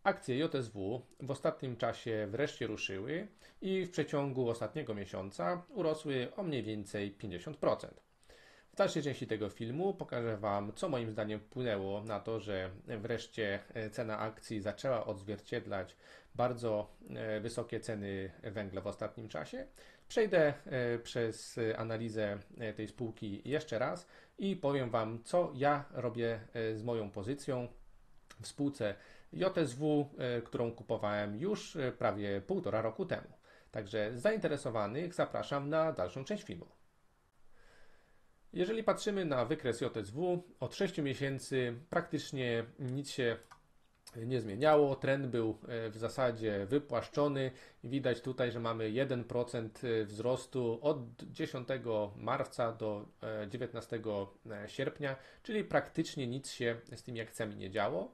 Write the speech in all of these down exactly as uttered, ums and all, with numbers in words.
Akcje J S W w ostatnim czasie wreszcie ruszyły i w przeciągu ostatniego miesiąca urosły o mniej więcej pięćdziesiąt procent. W dalszej części tego filmu pokażę Wam, co moim zdaniem wpłynęło na to, że wreszcie cena akcji zaczęła odzwierciedlać bardzo wysokie ceny węgla w ostatnim czasie. Przejdę przez analizę tej spółki jeszcze raz i powiem Wam, co ja robię z moją pozycją w spółce J S W, którą kupowałem już prawie półtora roku temu. Także zainteresowanych zapraszam na dalszą część filmu. Jeżeli patrzymy na wykres J S W, od sześciu miesięcy praktycznie nic się nie zmieniało. Trend był w zasadzie wypłaszczony. Widać tutaj, że mamy jeden procent wzrostu od dziesiątego marca do dziewiętnastego sierpnia, czyli praktycznie nic się z tymi akcjami nie działo.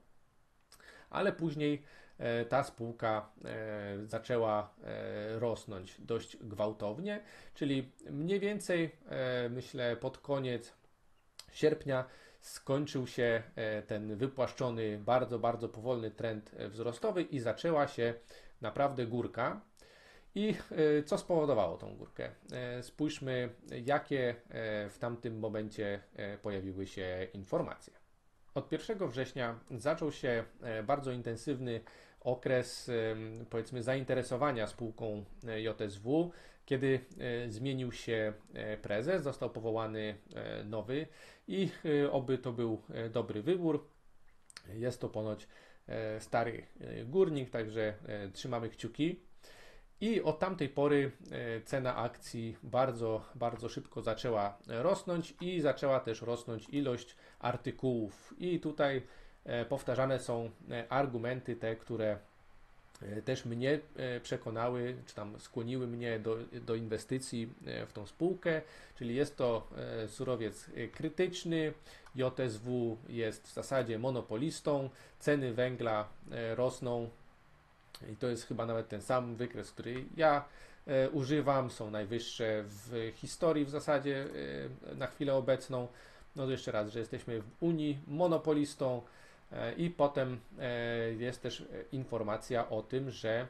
Ale później ta spółka zaczęła rosnąć dość gwałtownie, czyli mniej więcej myślę pod koniec sierpnia skończył się ten wypłaszczony, bardzo, bardzo powolny trend wzrostowy i zaczęła się naprawdę górka. I co spowodowało tą górkę? Spójrzmy, jakie w tamtym momencie pojawiły się informacje. Od pierwszego września zaczął się bardzo intensywny okres, powiedzmy, zainteresowania spółką J S W, kiedy zmienił się prezes, został powołany nowy i oby to był dobry wybór. Jest to ponoć stary górnik, także trzymamy kciuki. I od tamtej pory cena akcji bardzo, bardzo szybko zaczęła rosnąć i zaczęła też rosnąć ilość artykułów. I tutaj powtarzane są argumenty te, które też mnie przekonały, czy tam skłoniły mnie do, do inwestycji w tą spółkę, czyli jest to surowiec krytyczny, J S W jest w zasadzie monopolistą, ceny węgla rosną. I to jest chyba nawet ten sam wykres, który ja e, używam, są najwyższe w historii w zasadzie e, na chwilę obecną. No to jeszcze raz, że jesteśmy w Unii monopolistą e, i potem e, jest też informacja o tym, że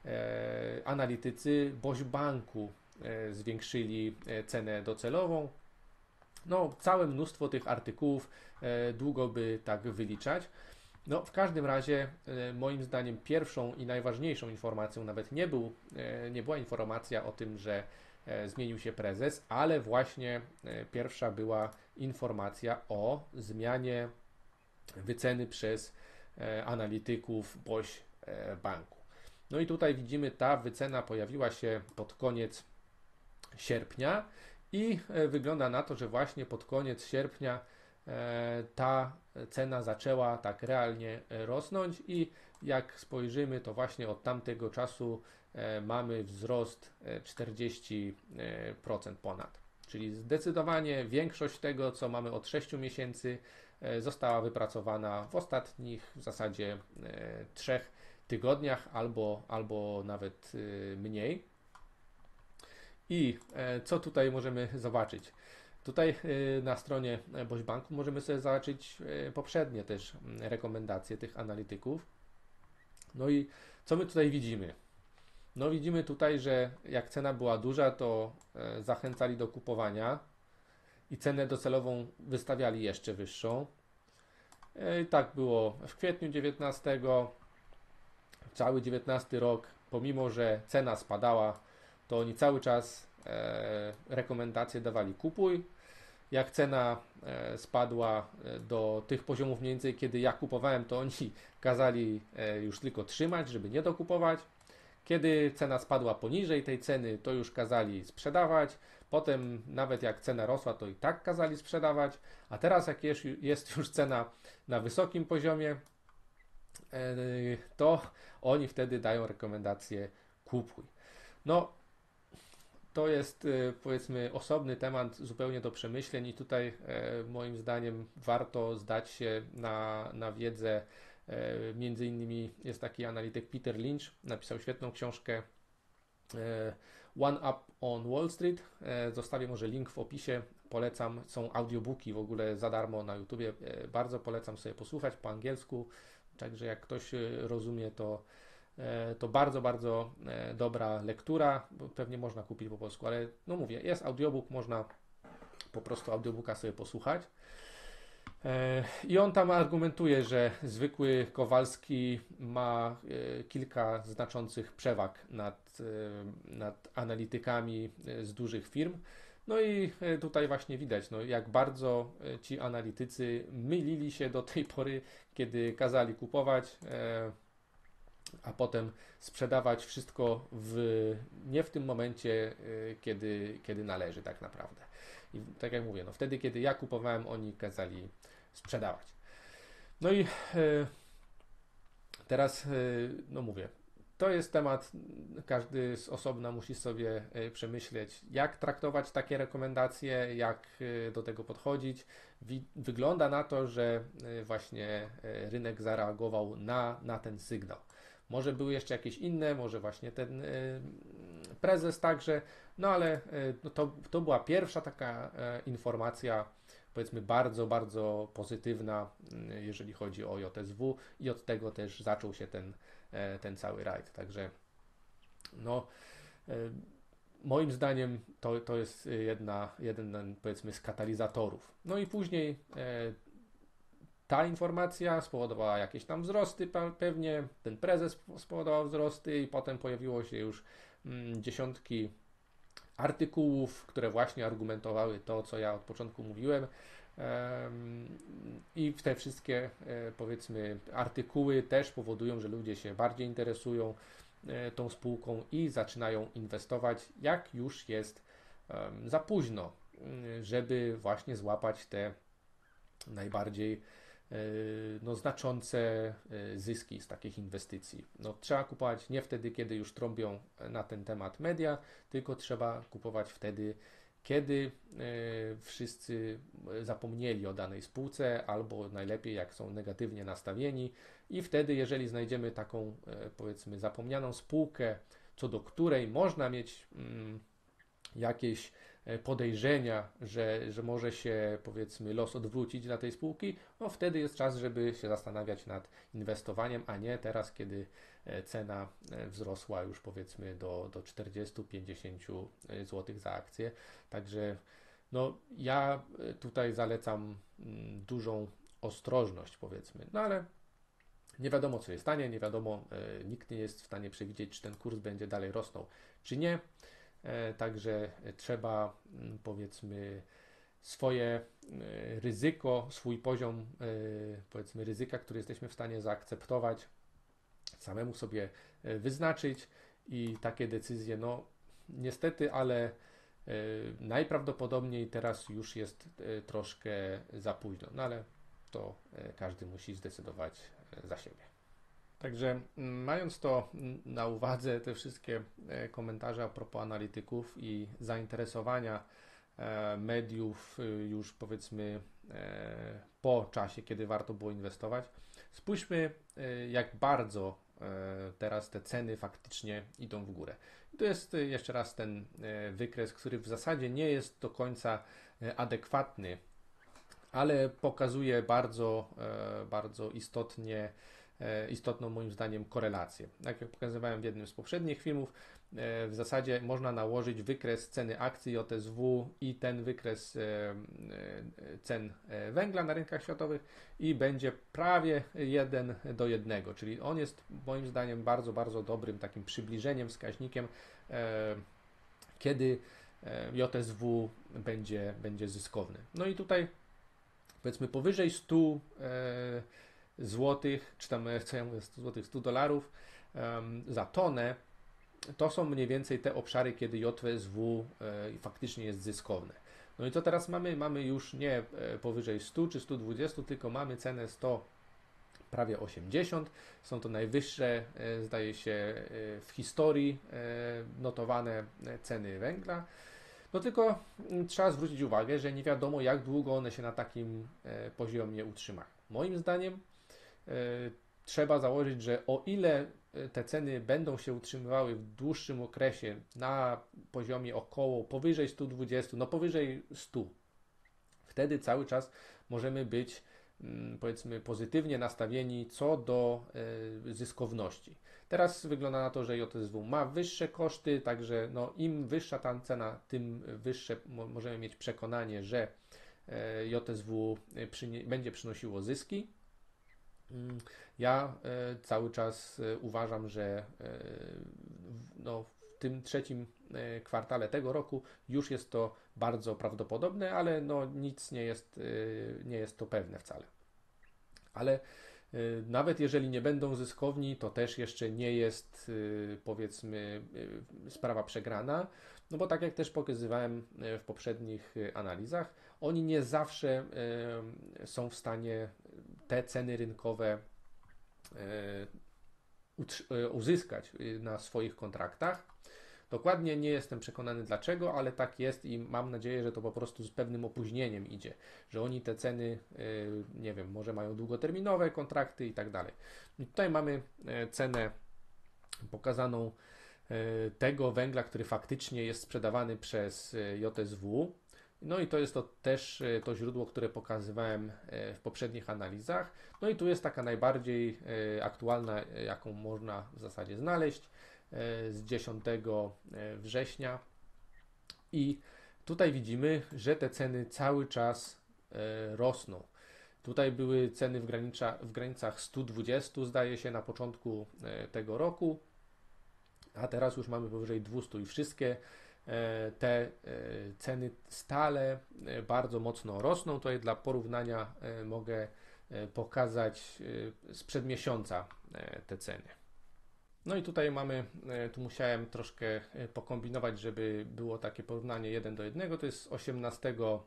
e, analitycy Boś Banku e, zwiększyli cenę docelową. No, całe mnóstwo tych artykułów, e, długo by tak wyliczać. No, w każdym razie, moim zdaniem, pierwszą i najważniejszą informacją nawet nie, był, nie była informacja o tym, że zmienił się prezes, ale właśnie pierwsza była informacja o zmianie wyceny przez analityków Boś Banku. No i tutaj widzimy, ta wycena pojawiła się pod koniec sierpnia i wygląda na to, że właśnie pod koniec sierpnia ta cena zaczęła tak realnie rosnąć i jak spojrzymy, to właśnie od tamtego czasu mamy wzrost czterdzieści procent ponad. Czyli zdecydowanie większość tego, co mamy od sześciu miesięcy, została wypracowana w ostatnich w zasadzie trzech tygodniach albo, albo nawet mniej. I co tutaj możemy zobaczyć? Tutaj na stronie Boś Banku możemy sobie zobaczyć poprzednie też rekomendacje tych analityków. No i co my tutaj widzimy? No widzimy tutaj, że jak cena była duża, to zachęcali do kupowania i cenę docelową wystawiali jeszcze wyższą. I tak było w kwietniu dziewiętnastego. Cały dziewiętnasty rok, pomimo że cena spadała, to oni cały czas rekomendacje dawali kupuj. Jak cena spadła do tych poziomów mniej więcej, kiedy ja kupowałem, to oni kazali już tylko trzymać, żeby nie dokupować. Kiedy cena spadła poniżej tej ceny, to już kazali sprzedawać. Potem nawet jak cena rosła, to i tak kazali sprzedawać. A teraz jak jest już cena na wysokim poziomie, to oni wtedy dają rekomendację kupuj. No, to jest, powiedzmy, osobny temat zupełnie do przemyśleń i tutaj moim zdaniem warto zdać się na, na wiedzę. Między innymi jest taki analityk Peter Lynch, napisał świetną książkę One Up on Wall Street. Zostawię może link w opisie, polecam. Są audiobooki w ogóle za darmo na YouTubie, bardzo polecam sobie posłuchać po angielsku. Także jak ktoś rozumie, to, to bardzo, bardzo dobra lektura. Pewnie można kupić po polsku, ale no mówię, jest audiobook, można po prostu audiobooka sobie posłuchać. I on tam argumentuje, że zwykły Kowalski ma kilka znaczących przewag nad, nad analitykami z dużych firm. No i tutaj właśnie widać, no, jak bardzo ci analitycy mylili się do tej pory, kiedy kazali kupować, a potem sprzedawać wszystko w, nie w tym momencie, kiedy, kiedy należy tak naprawdę. I tak jak mówię, no wtedy, kiedy ja kupowałem, oni kazali sprzedawać. No i teraz, no mówię, to jest temat, każdy z osobna musi sobie przemyśleć, jak traktować takie rekomendacje, jak do tego podchodzić. Wygląda na to, że właśnie rynek zareagował na, na ten sygnał. Może były jeszcze jakieś inne, może właśnie ten prezes także, no ale no to, to była pierwsza taka informacja, powiedzmy bardzo, bardzo pozytywna, jeżeli chodzi o J S W i od tego też zaczął się ten, ten cały rajd. Także no, moim zdaniem to, to jest jedna, jeden, powiedzmy, z katalizatorów. No i później ta informacja spowodowała jakieś tam wzrosty, pewnie ten prezes spowodował wzrosty i potem pojawiło się już dziesiątki artykułów, które właśnie argumentowały to, co ja od początku mówiłem. I te wszystkie, powiedzmy, artykuły też powodują, że ludzie się bardziej interesują tą spółką i zaczynają inwestować, jak już jest za późno, żeby właśnie złapać te najbardziej no, znaczące zyski z takich inwestycji. No, trzeba kupować nie wtedy, kiedy już trąbią na ten temat media, tylko trzeba kupować wtedy, kiedy wszyscy zapomnieli o danej spółce, albo najlepiej jak są negatywnie nastawieni, i wtedy, jeżeli znajdziemy taką, powiedzmy, zapomnianą spółkę, co do której można mieć mm, jakieś podejrzenia, że, że może się, powiedzmy, los odwrócić dla tej spółki, no wtedy jest czas, żeby się zastanawiać nad inwestowaniem, a nie teraz, kiedy cena wzrosła już, powiedzmy, do, do czterdziestu do pięćdziesięciu złotych za akcję. Także no, ja tutaj zalecam dużą ostrożność, powiedzmy, no ale nie wiadomo, co się stanie, nie wiadomo, nikt nie jest w stanie przewidzieć, czy ten kurs będzie dalej rosnął, czy nie. Także trzeba, powiedzmy, swoje ryzyko, swój poziom, powiedzmy, ryzyka, który jesteśmy w stanie zaakceptować, samemu sobie wyznaczyć i takie decyzje, no niestety, ale najprawdopodobniej teraz już jest troszkę za późno, no ale to każdy musi zdecydować za siebie. Także mając to na uwadze, te wszystkie komentarze a propos analityków i zainteresowania mediów już, powiedzmy, po czasie, kiedy warto było inwestować, spójrzmy, jak bardzo teraz te ceny faktycznie idą w górę. I to jest jeszcze raz ten wykres, który w zasadzie nie jest do końca adekwatny, ale pokazuje bardzo, bardzo istotnie istotną, moim zdaniem, korelację. Tak jak pokazywałem w jednym z poprzednich filmów, w zasadzie można nałożyć wykres ceny akcji J S W i ten wykres cen węgla na rynkach światowych i będzie prawie jeden do jednego, czyli on jest, moim zdaniem, bardzo, bardzo dobrym takim przybliżeniem, wskaźnikiem, kiedy J S W będzie, będzie zyskowny. No i tutaj, powiedzmy, powyżej stu złotych, czy tam, co ja mówię, stu złotych, stu dolarów um, za tonę, to są mniej więcej te obszary, kiedy J S W e, faktycznie jest zyskowne. No i co teraz mamy? Mamy już nie e, powyżej stu czy stu dwudziestu, tylko mamy cenę sto, prawie osiemdziesiąt. Są to najwyższe, e, zdaje się, e, w historii e, notowane ceny węgla. No tylko m, trzeba zwrócić uwagę, że nie wiadomo, jak długo one się na takim e, poziomie utrzymają. Moim zdaniem trzeba założyć, że o ile te ceny będą się utrzymywały w dłuższym okresie na poziomie około powyżej stu dwudziestu, no powyżej stu, wtedy cały czas możemy być powiedzmy pozytywnie nastawieni co do zyskowności. Teraz wygląda na to, że J S W ma wyższe koszty, także no, im wyższa ta cena, tym wyższe możemy mieć przekonanie, że J S W przynie, będzie przynosiło zyski. Ja cały czas uważam, że no, w tym trzecim kwartale tego roku już jest to bardzo prawdopodobne, ale no, nic nie jest, nie jest to pewne wcale. Ale nawet jeżeli nie będą zyskowni, to też jeszcze nie jest, powiedzmy, sprawa przegrana, no bo tak jak też pokazywałem w poprzednich analizach, oni nie zawsze są w stanie te ceny rynkowe uzyskać na swoich kontraktach. Dokładnie nie jestem przekonany dlaczego, ale tak jest i mam nadzieję, że to po prostu z pewnym opóźnieniem idzie, że oni te ceny, nie wiem, może mają długoterminowe kontrakty i tak dalej. I tutaj mamy cenę pokazaną tego węgla, który faktycznie jest sprzedawany przez J S W. No i to jest to też to źródło, które pokazywałem w poprzednich analizach. No i tu jest taka najbardziej aktualna, jaką można w zasadzie znaleźć, z dziesiątego września i tutaj widzimy, że te ceny cały czas rosną. Tutaj były ceny w, granicza, w granicach stu dwudziestu, zdaje się, na początku tego roku, a teraz już mamy powyżej dwustu i wszystkie te ceny stale bardzo mocno rosną. Tutaj dla porównania mogę pokazać sprzed miesiąca te ceny. No i tutaj mamy, tu musiałem troszkę pokombinować, żeby było takie porównanie jeden do jednego. To jest osiemnastego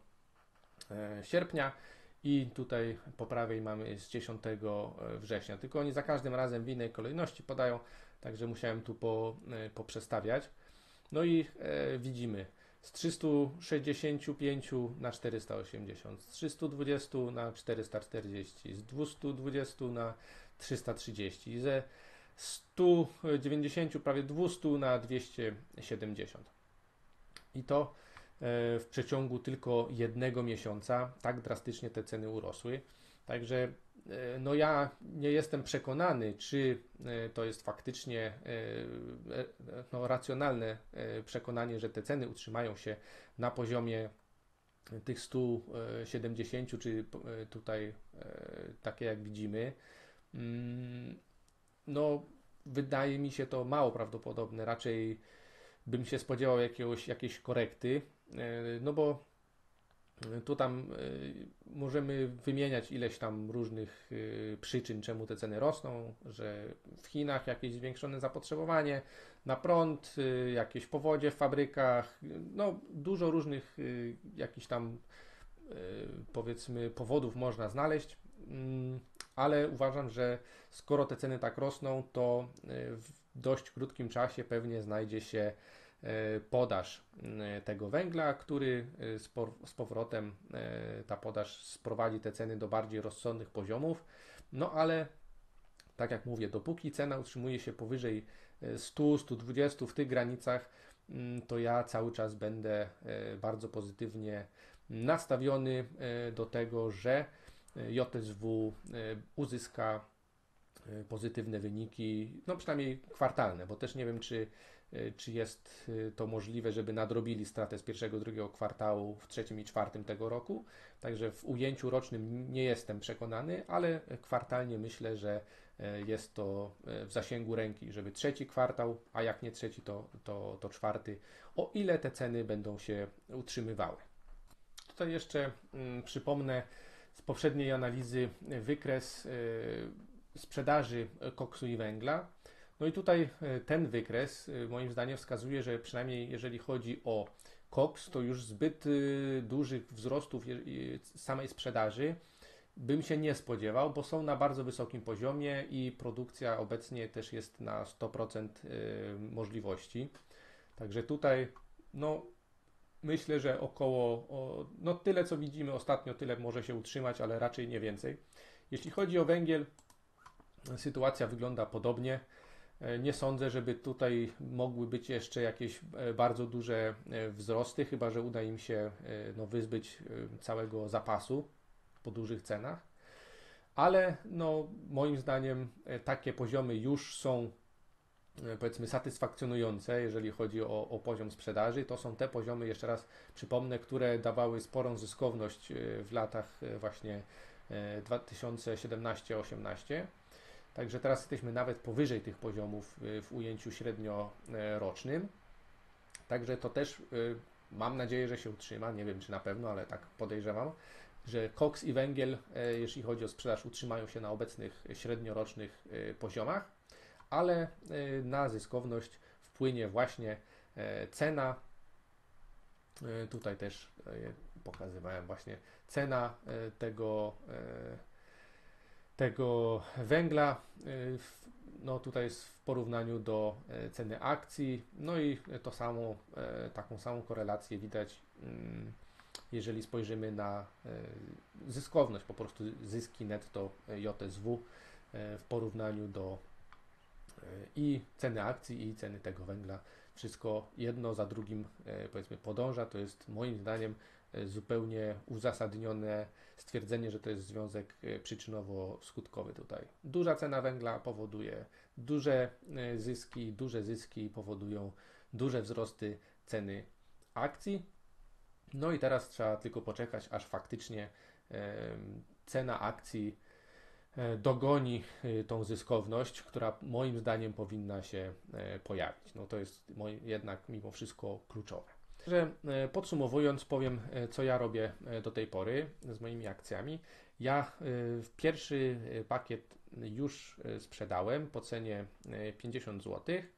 sierpnia i tutaj po prawej mamy z dziesiątego września. Tylko oni za każdym razem w innej kolejności podają, także musiałem tu po, poprzestawiać. No i e, widzimy z trzystu sześćdziesięciu pięciu na czterysta osiemdziesiąt, z trzystu dwudziestu na czterysta czterdzieści, z dwustu dwudziestu na trzysta trzydzieści, ze stu dziewięćdziesięciu prawie dwustu na dwieście siedemdziesiąt. I to e, w przeciągu tylko jednego miesiąca tak drastycznie te ceny urosły. Także e, no ja nie jestem przekonany, czy e, to jest faktycznie e, no, racjonalne e, przekonanie, że te ceny utrzymają się na poziomie tych stu siedemdziesięciu, czy e, tutaj e, takie jak widzimy. Mm, No, wydaje mi się to mało prawdopodobne. Raczej bym się spodziewał jakiegoś, jakiejś korekty, no bo tu tam możemy wymieniać ileś tam różnych przyczyn, czemu te ceny rosną, że w Chinach jakieś zwiększone zapotrzebowanie na prąd, jakieś powodzie w fabrykach, no dużo różnych jakichś tam powiedzmy powodów można znaleźć, ale uważam, że skoro te ceny tak rosną, to w dość krótkim czasie pewnie znajdzie się podaż tego węgla, który z powrotem ta podaż sprowadzi te ceny do bardziej rozsądnych poziomów. No ale tak jak mówię, dopóki cena utrzymuje się powyżej stu, stu dwudziestu w tych granicach, to ja cały czas będę bardzo pozytywnie nastawiony do tego, że J S W uzyska pozytywne wyniki, no przynajmniej kwartalne, bo też nie wiem, czy, czy jest to możliwe, żeby nadrobili stratę z pierwszego, drugiego kwartału w trzecim i czwartym tego roku. Także w ujęciu rocznym nie jestem przekonany, ale kwartalnie myślę, że jest to w zasięgu ręki, żeby trzeci kwartał, a jak nie trzeci, to, to, to czwarty, o ile te ceny będą się utrzymywały. Tutaj jeszcze mm, przypomnę z poprzedniej analizy wykres y, sprzedaży koksu i węgla. No i tutaj y, ten wykres y, moim zdaniem wskazuje, że przynajmniej jeżeli chodzi o koks, to już zbyt y, dużych wzrostów y, samej sprzedaży bym się nie spodziewał, bo są na bardzo wysokim poziomie i produkcja obecnie też jest na sto procent y, możliwości. Także tutaj no myślę, że około, o, no tyle co widzimy ostatnio, tyle może się utrzymać, ale raczej nie więcej. Jeśli chodzi o węgiel, sytuacja wygląda podobnie. Nie sądzę, żeby tutaj mogły być jeszcze jakieś bardzo duże wzrosty, chyba że uda im się no, wyzbyć całego zapasu po dużych cenach. ale no, moim zdaniem takie poziomy już są powiedzmy satysfakcjonujące, jeżeli chodzi o, o poziom sprzedaży. To są te poziomy, jeszcze raz przypomnę, które dawały sporą zyskowność w latach właśnie dwa tysiące siedemnaście osiemnaście. Także teraz jesteśmy nawet powyżej tych poziomów w ujęciu średniorocznym. Także to też mam nadzieję, że się utrzyma. Nie wiem, czy na pewno, ale tak podejrzewam, że koks i węgiel, jeśli chodzi o sprzedaż, utrzymają się na obecnych średniorocznych poziomach, ale na zyskowność wpłynie właśnie cena. Tutaj też pokazywałem właśnie cena tego, tego węgla. No tutaj jest w porównaniu do ceny akcji. No i to samo, taką samą korelację widać, jeżeli spojrzymy na zyskowność, po prostu zyski netto J S W w porównaniu do i ceny akcji, i ceny tego węgla. Wszystko jedno za drugim powiedzmy podąża. To jest moim zdaniem zupełnie uzasadnione stwierdzenie, że to jest związek przyczynowo-skutkowy tutaj. Duża cena węgla powoduje duże zyski, duże zyski powodują duże wzrosty ceny akcji. No i teraz trzeba tylko poczekać, aż faktycznie cena akcji dogoni tą zyskowność, która moim zdaniem powinna się pojawić. No to jest jednak mimo wszystko kluczowe. Także podsumowując, powiem, co ja robię do tej pory z moimi akcjami. Ja pierwszy pakiet już sprzedałem po cenie pięćdziesiąt złotych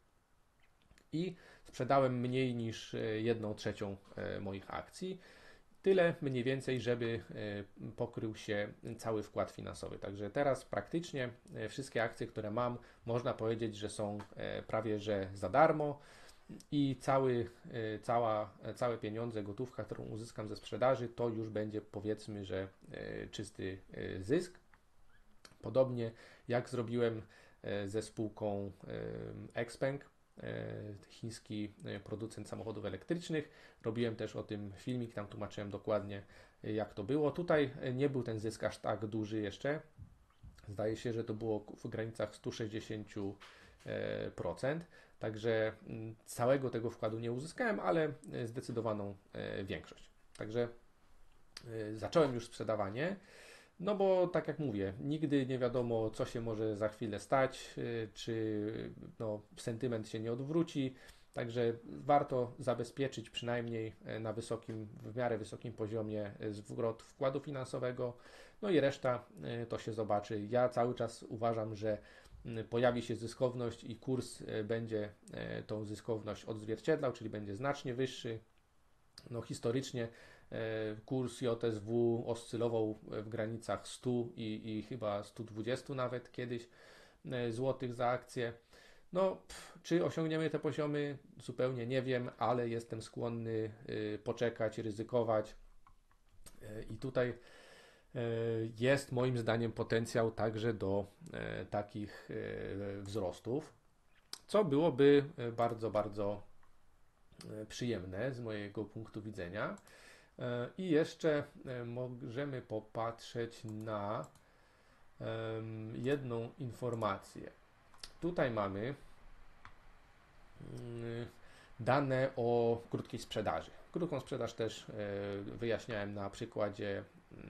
i sprzedałem mniej niż jedną trzecią moich akcji. Tyle mniej więcej, żeby pokrył się cały wkład finansowy. Także teraz praktycznie wszystkie akcje, które mam, można powiedzieć, że są prawie że za darmo i cały, cała, całe pieniądze, gotówka, którą uzyskam ze sprzedaży, to już będzie powiedzmy, że czysty zysk. Podobnie jak zrobiłem ze spółką Xpeng, chiński producent samochodów elektrycznych. Robiłem też o tym filmik, tam tłumaczyłem dokładnie, jak to było. Tutaj nie był ten zysk aż tak duży jeszcze. Zdaje się, że to było w granicach sto sześćdziesiąt procent. Także całego tego wkładu nie uzyskałem, ale zdecydowaną większość. Także zacząłem już sprzedawanie. No bo tak jak mówię, nigdy nie wiadomo, co się może za chwilę stać, czy no, sentyment się nie odwróci, także warto zabezpieczyć przynajmniej na wysokim, w miarę wysokim poziomie zwrot wkładu finansowego, no i reszta to się zobaczy. Ja cały czas uważam, że pojawi się zyskowność i kurs będzie tą zyskowność odzwierciedlał, czyli będzie znacznie wyższy. No historycznie kurs J S W oscylował w granicach stu i, i chyba stu dwudziestu nawet kiedyś złotych za akcję. No, pff, czy osiągniemy te poziomy? Zupełnie nie wiem, ale jestem skłonny poczekać, ryzykować i tutaj jest moim zdaniem potencjał także do takich wzrostów, co byłoby bardzo, bardzo przyjemne z mojego punktu widzenia. I jeszcze możemy popatrzeć na jedną informację. Tutaj mamy dane o krótkiej sprzedaży. Krótką sprzedaż też wyjaśniałem na przykładzie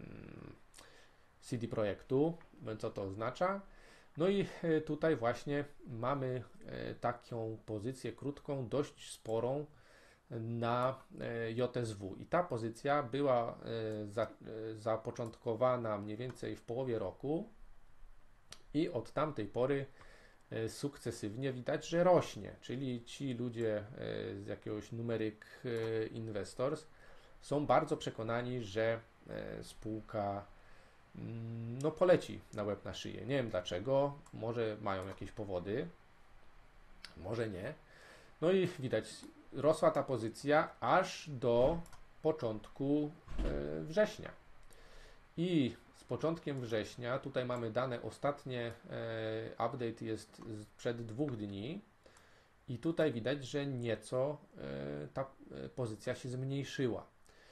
C D Projektu, co to oznacza. No i tutaj właśnie mamy taką pozycję krótką, dość sporą na J S W i ta pozycja była za, zapoczątkowana mniej więcej w połowie roku i od tamtej pory sukcesywnie widać, że rośnie, czyli ci ludzie z jakiegoś Numeric Investors są bardzo przekonani, że spółka no poleci na łeb na szyję. Nie wiem dlaczego, może mają jakieś powody, może nie. No i widać, rosła ta pozycja aż do początku września. I z początkiem września, tutaj mamy dane ostatnie, update jest sprzed dwóch dni i tutaj widać, że nieco ta pozycja się zmniejszyła.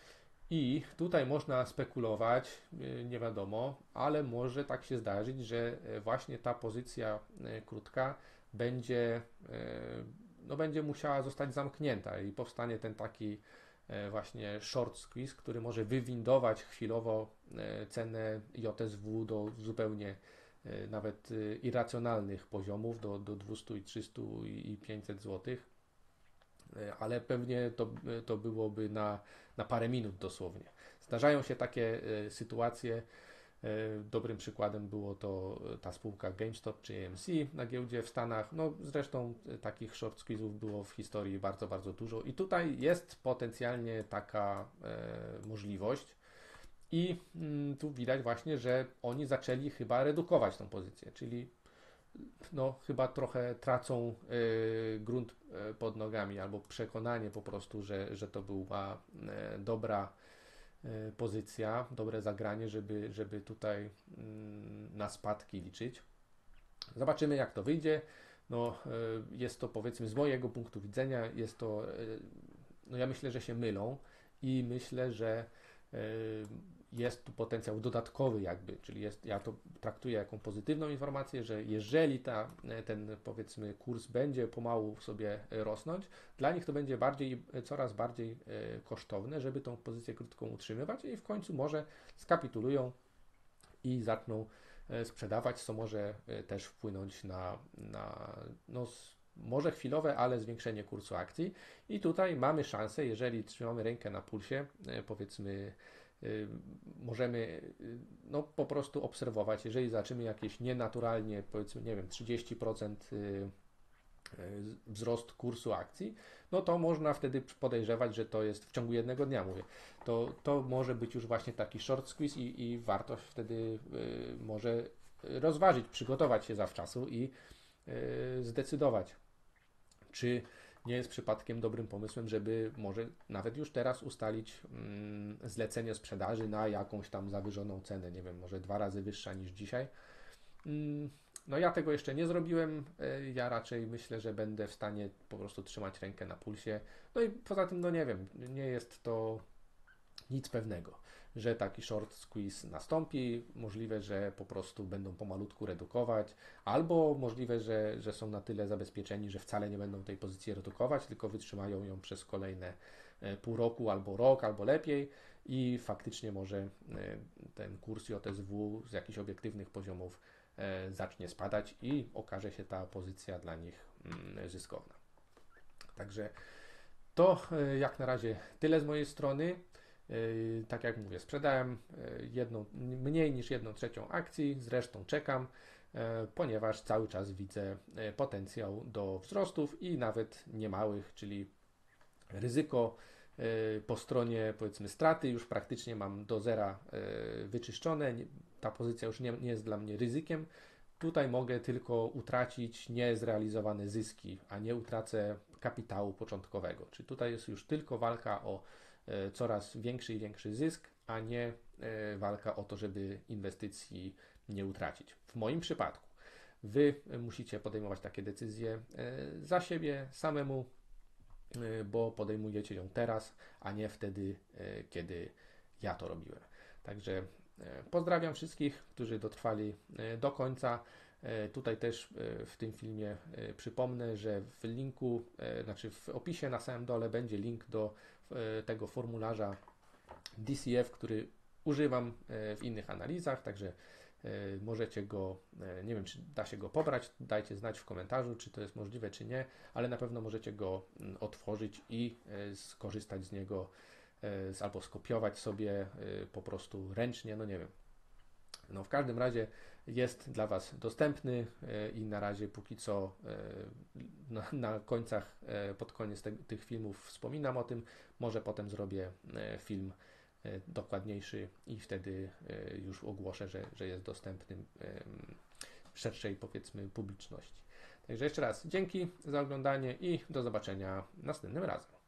I tutaj można spekulować, nie wiadomo, ale może tak się zdarzyć, że właśnie ta pozycja krótka będzie, no będzie musiała zostać zamknięta i powstanie ten taki właśnie short squeeze, który może wywindować chwilowo cenę J S W do zupełnie nawet irracjonalnych poziomów, do, do dwieście i trzysta i pięćset złotych, ale pewnie to, to byłoby na, na parę minut dosłownie. Zdarzają się takie sytuacje. Dobrym przykładem było to ta spółka GameStop czy A M C na giełdzie w Stanach. No zresztą takich short squeeze'ów było w historii bardzo, bardzo dużo i tutaj jest potencjalnie taka e, możliwość i mm, tu widać właśnie, że oni zaczęli chyba redukować tą pozycję, czyli no chyba trochę tracą y, grunt y, pod nogami albo przekonanie po prostu, że, że to była y, dobra y, pozycja, dobre zagranie, żeby, żeby tutaj y, na spadki liczyć. Zobaczymy jak to wyjdzie. No, y, jest to powiedzmy z mojego punktu widzenia, jest to, y, no ja myślę, że się mylą i myślę, że y, jest tu potencjał dodatkowy jakby, czyli jest, ja to traktuję jako pozytywną informację, że jeżeli ta, ten powiedzmy kurs będzie pomału sobie rosnąć, dla nich to będzie bardziej, coraz bardziej kosztowne, żeby tą pozycję krótką utrzymywać i w końcu może skapitulują i zaczną sprzedawać, co może też wpłynąć na, na no, może chwilowe, ale zwiększenie kursu akcji i tutaj mamy szansę, jeżeli trzymamy rękę na pulsie, powiedzmy możemy no, po prostu obserwować, jeżeli zobaczymy jakieś nienaturalnie, powiedzmy, nie wiem, trzydzieści procent wzrost kursu akcji, no to można wtedy podejrzewać, że to jest w ciągu jednego dnia, mówię, to, to może być już właśnie taki short squeeze i, i warto wtedy y, może rozważyć, przygotować się zawczasu i y, zdecydować, czy nie jest przypadkiem dobrym pomysłem, żeby może nawet już teraz ustalić mm, zlecenie sprzedaży na jakąś tam zawyżoną cenę, nie wiem, może dwa razy wyższa niż dzisiaj. Mm, no ja tego jeszcze nie zrobiłem, ja raczej myślę, że będę w stanie po prostu trzymać rękę na pulsie. No i poza tym, no nie wiem, nie jest to nic pewnego, że taki short squeeze nastąpi, możliwe, że po prostu będą pomalutku redukować, albo możliwe, że, że są na tyle zabezpieczeni, że wcale nie będą tej pozycji redukować, tylko wytrzymają ją przez kolejne pół roku, albo rok, albo lepiej i faktycznie może ten kurs J S W z jakichś obiektywnych poziomów zacznie spadać i okaże się ta pozycja dla nich zyskowna. Także to jak na razie tyle z mojej strony. Tak jak mówię, sprzedałem jedną, mniej niż jedną trzecią akcji, zresztą czekam, ponieważ cały czas widzę potencjał do wzrostów i nawet niemałych, czyli ryzyko po stronie powiedzmy straty już praktycznie mam do zera wyczyszczone, ta pozycja już nie, nie jest dla mnie ryzykiem. Tutaj mogę tylko utracić niezrealizowane zyski, a nie utracę kapitału początkowego. Czyli tutaj jest już tylko walka o coraz większy i większy zysk, a nie walka o to, żeby inwestycji nie utracić. W moim przypadku Wy musicie podejmować takie decyzje za siebie samemu, bo podejmujecie ją teraz, a nie wtedy, kiedy ja to robiłem. Także pozdrawiam wszystkich, którzy dotrwali do końca. Tutaj też w tym filmie przypomnę, że w linku, znaczy w opisie na samym dole będzie link do tego formularza D C F, który używam w innych analizach, także możecie go, nie wiem czy da się go pobrać, dajcie znać w komentarzu, czy to jest możliwe, czy nie, ale na pewno możecie go otworzyć i skorzystać z niego albo skopiować sobie po prostu ręcznie, no nie wiem. No w każdym razie jest dla Was dostępny i na razie póki co na, na końcach, pod koniec te, tych filmów wspominam o tym, może potem zrobię film dokładniejszy i wtedy już ogłoszę, że, że jest dostępny w szerszej powiedzmy publiczności. Także jeszcze raz dzięki za oglądanie i do zobaczenia następnym razem.